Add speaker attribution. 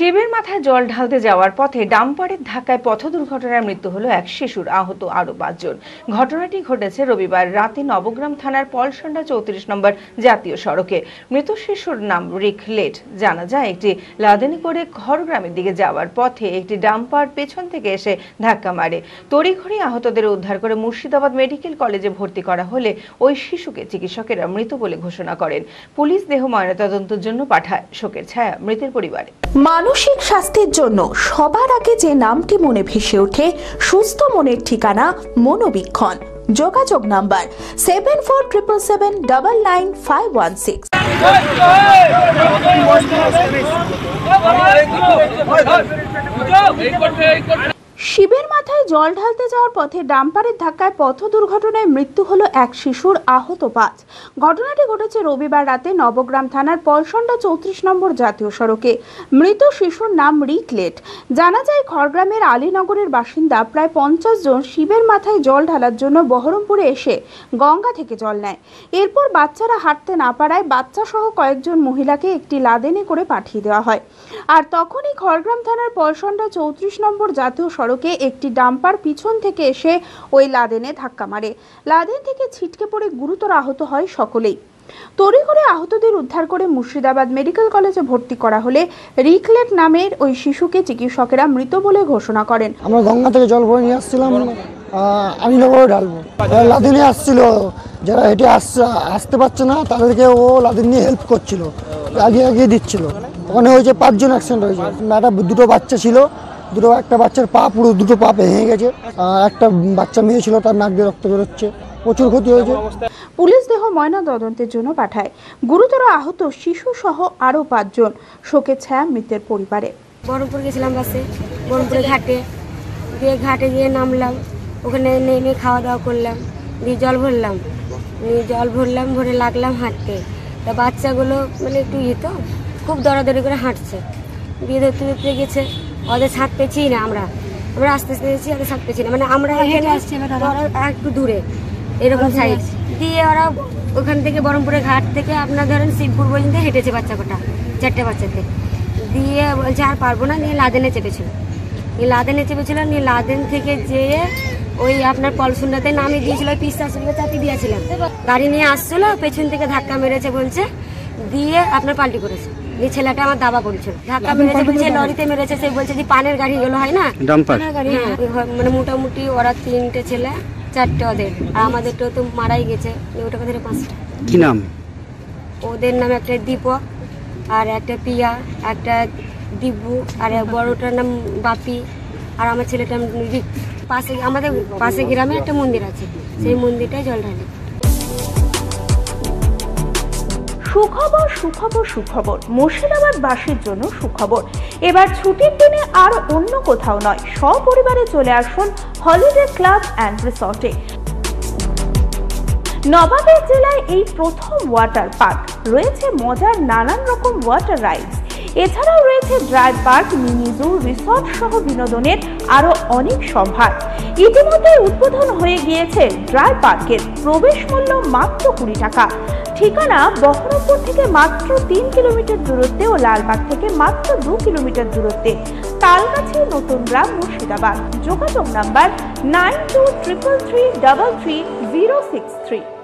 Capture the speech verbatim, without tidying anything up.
Speaker 1: শিবের মাথায় জল ঢালতে যাওয়ার পথে ডাম্পারের ধাক্কায় পথ দুর্ঘটনায় মৃত্যু হলো এক শিশুর, আহত আরো পাঁচজন। ঘটনাটি ঘটেছে রবিবার রাতে নবগ্রাম থানার পলসন্ডা চৌত্রিশ নম্বর জাতীয় সড়কে। মৃত শিশুর নাম রিকলেট। জানা যায় একটি লাদেনি করে খড়গ্রামের দিকে যাওয়ার পথে একটি ডাম্পার পেছন থেকে এসে ধাক্কা মারে। তড়িঘড়ি আহতদের উদ্ধার করে মুর্শিদাবাদ মেডিকেল কলেজে ভর্তি করা হলে ওই শিশুকে চিকিৎসকেরা মৃত বলে ঘোষণা করেন। পুলিশ দেহ ময়নাতদন্তের জন্য পাঠায়। শোকের ছায়া মৃতের পরিবারে।
Speaker 2: মানসিক স্বাস্থ্যের জন্য সবার আগে যে নামটি মনে ভেসে ওঠে, সুস্থ মনের ঠিকানা মনোবীক্ষণ। যোগাযোগ number seven four triple seven double nine five one six. শিবের মাথায় জল ঢালতে যাওয়ার পথে ডাম্পারের ধাক্কায় পথ দুর্ঘটনায় মৃত্যু হলো এক শিশুর, আহত পাঁচ। ঘটনাটি ঘটেছে রবিবার রাতে নবগ্রাম থানার পলসন্ডা চৌত্রিশ নম্বর জাতীয় সড়কে। মৃত শিশুর নাম রিকলেট। জানা যায় খড়গ্রামের আলীনগরের বাসিন্দা প্রায় পঞ্চাশ জন শিবের মাথায় জল ঢালার জন্য বহরমপুরে এসে গঙ্গা থেকে জল নেয়। এরপর বাচ্চারা হাঁটতে না পারায় বাচ্চা সহ কয়েকজন মহিলাকে একটি লাদেনে করে পাঠিয়ে দেওয়া হয়। আর তখনই খড়গ্রাম থানার পলসন্ডা চৌত্রিশ নম্বর জাতীয় সড়কে একটি ডাম্পার পিছন থেকে এসে ওই লাদেনে ধাক্কা মারে। লাদেন থেকে ছিটকে পড়ে গুরুতর আহত হয় সকলেই। তড়িঘড়ি আহতদের উদ্ধার করে মুর্শিদাবাদ মেডিকেল কলেজে ভর্তি করা হলে রিকলেট নামের ওই শিশুকে চিকিৎসকেরা মৃত বলে ঘোষণা করেন।
Speaker 3: আমরা গঙ্গা থেকে জল ভরে নিয়ে আসছিলাম, আলীনগরে ঢালবো। লাদেনে আসছিল, যারা হেঁটে আসছে আসতে পারছে না তাদেরকে ও লাদেন নিয়ে হেল্প করছিল, আগিয়ে আগিয়ে দিচ্ছিল। ওখানে হয়েছে পাঁচজন অ্যাক্সিডেন্ট হয়েছে। একটা দুটো বাচ্চা ছিল, দুটো একটা বাচ্চার পা পুরো দুটো পা ভেঙে গেছে। একটা বাচ্চা মেয়ে ছিল, তার নাক দিয়ে রক্ত বেরোচ্ছে, প্রচুর ক্ষতি হয়েছে।
Speaker 2: পুলিশ দেহ ময়না তদন্তের জন্য পাঠায়। গুরুতর আহত শিশু সহ আরো পাঁচজন। শোকের ছায়া মৃতের পরিবারে।
Speaker 4: বহরমপুর গেছিলাম বাসে, বহরমপুরে ঘাটে দিয়ে ঘাটে গিয়ে নামলাম, ওখানে নেমে খাওয়া দাওয়া করলাম, দিয়ে জল ভরলাম নিয়ে জল ভরলাম ভরে লাগলাম হাঁটতে। তা বাচ্চাগুলো মানে একটু ইয়ে তো খুব দৌড়াদৌড়ি করে হাঁটছে, দিয়ে ধরতে ধরতে গেছে। ওদের ছাদ পেয়েছি না, আমরা আমরা আস্তে আস্তে গেছি, ওদের ছাদ পেয়েছি না, মানে আমরা একটু দূরে এরকম সাইড দিয়ে ওরা ওখান থেকে বহরমপুরের ঘাট থেকে আপনার ধরেন শিবপুর পর্যন্ত হেঁটেছে বাচ্চা কটা, চারটে বাচ্চাতে। দিয়ে বলছে আর পারবো না, নিয়ে লাদেনে চেপেছিল নিয়ে লাদেনে চেপেছিল নিয়ে লাদেন থেকে যেয়ে ওই আপনার পলসুন্ডাতে নামিয়ে দিয়েছিল। ওই পিস্তা আসলে চাপি দিয়েছিলাম, গাড়ি নিয়ে আসছিল, পেছন থেকে ধাক্কা মেরেছে বলছে, দিয়ে আপনার পাল্টি করেছে। এই ছেলেটা আমার দাবা পড়েছিল, ধাক্কা মেরেছে বলছে লরিতে মেরেছে। সে বলছে যে পানের গাড়ি গেলো হয় না, মানে মোটামুটি ওরা তিনটে ছেলে, চারটে ওদের, আর আমাদেরটাও তো মারাই গেছে। ওটা ধরে পাঁচটা।
Speaker 5: কি নাম
Speaker 4: ওদের নাম? একটা দীপক, আর একটা পিয়া, একটা দিব্যু, আর বড়টার নাম বাপি, আর আমার ছেলেটার নাম রিক। পাশে আমাদের পাশে গ্রামে একটা মন্দির আছে, সেই মন্দিরটাই জল ঢালে।
Speaker 2: সুখবর সুখবর সুখবর মুর্শিদাবাদ বাসীর জন্য সুখবর। এবার ছুটির দিনে আর অন্য কোথাও নয়, সপরিবারে চলে আসুন হলিডে ক্লাব অ্যান্ড রিসর্টে। নবাবের জেলায় এই প্রথম ওয়াটার পার্ক। রয়েছে মজার নানান রকম ওয়াটার রাইডস, এছাড়াও রয়েছে dry park, mini zoo, resort সহ বিনোদনের আরো অনেক সম্ভার। ইতিমধ্যে উদ্বোধন হয়ে গিয়েছে ড্রাই পার্কের। প্রবেশ মূল্য মাত্র কুড়ি টাকা। ঠিকানা বহরমপুর থেকে মাত্র তিন কিলোমিটার দূরত্বে ও লালবাগ থেকে মাত্র দু কিলোমিটার দূরত্বে। তালগাছি, নতুন গ্রাম, মুর্শিদাবাদ। যোগাযোগ number nine two triple three double three zero six three.